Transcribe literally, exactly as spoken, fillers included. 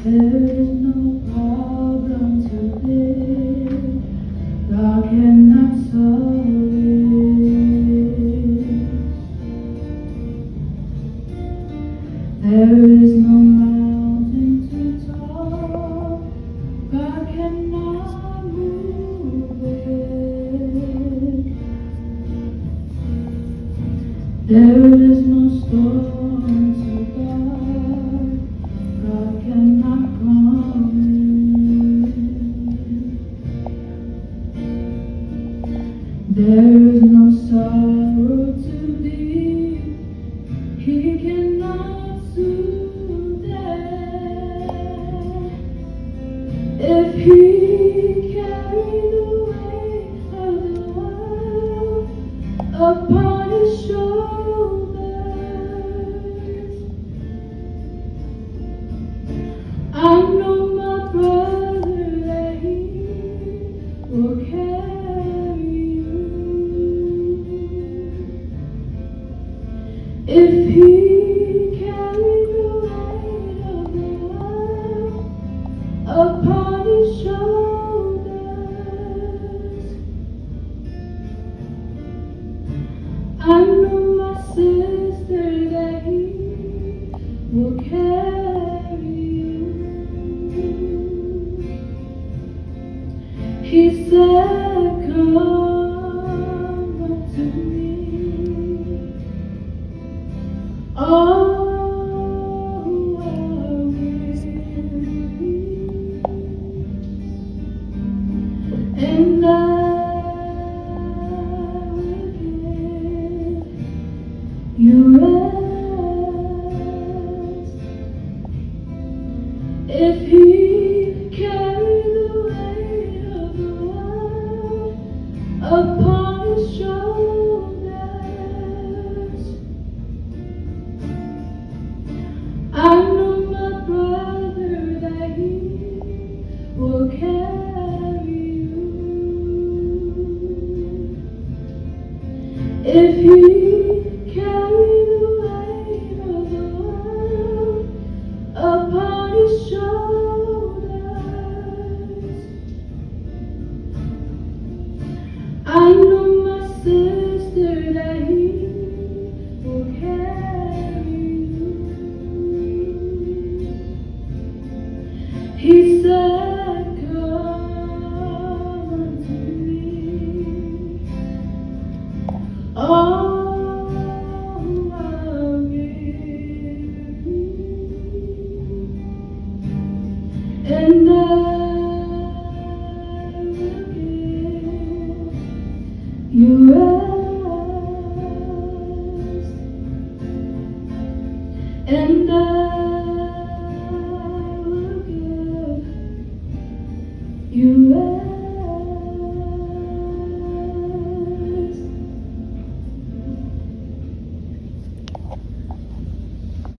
There is no problem too big God cannot solve it. There is no mountain too tall God cannot move it. There is no storm too dark God cannot calm it. There is no sorrow too deep He cannot soothe it. If He carried the weight of the world upon His shoulders, I know my brother that He will carry you. If He carried the weight of the world upon His shoulders, I know my sister that He will carry you. He said, come unto me, all who are weary, and I will give you rest. If He carried the weight of the world upon His shoulders, I know my brother that He will carry you. If He carried the weight of the world upon His shoulders, I know my sister that He will carry you. He said, come unto me, all who are weary, and I will give you rest, and I